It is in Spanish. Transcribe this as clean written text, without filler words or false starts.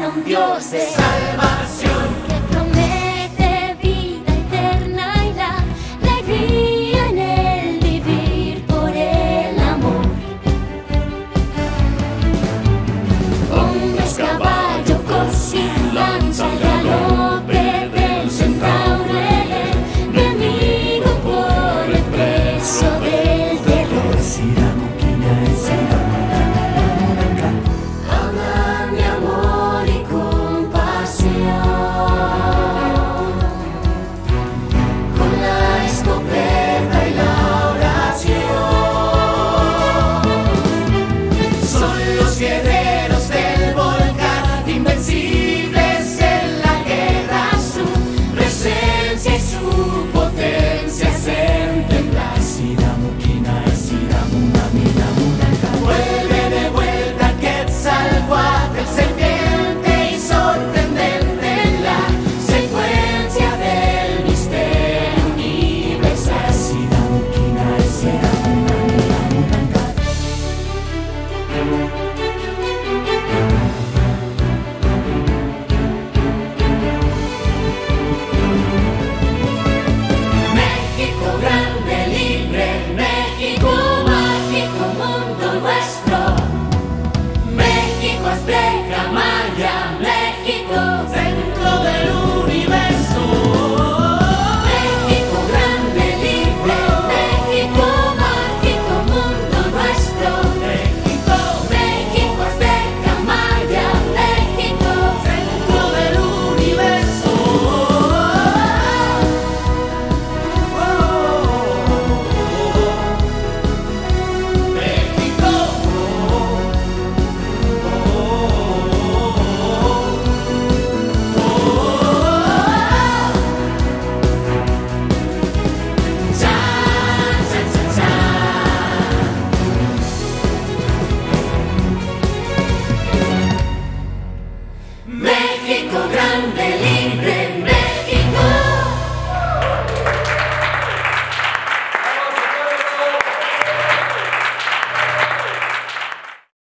a un Dios de salvación que promete vida eterna y la alegría en el vivir por el amor. Hombres, caballo, coche, lanza, galope del centauro, el enemigo por el precio del terror. Habla mi amor y compasión, con la escopeta y la oración. son los guerreros del volcán, invencibles en la guerra, su presencia y su potencia hacen temblar. Vuelve de vuelta Quetzalcóatl, el serpiente y sorprendente en la secuencia del misterio universal. México grande, libre, México mágico, mundo nuestro. México azteca, maya, México centro del universo. México grande, libre, México mágico, mundo nuestro. México azteca, maya, México centro del universo. México grande, libre.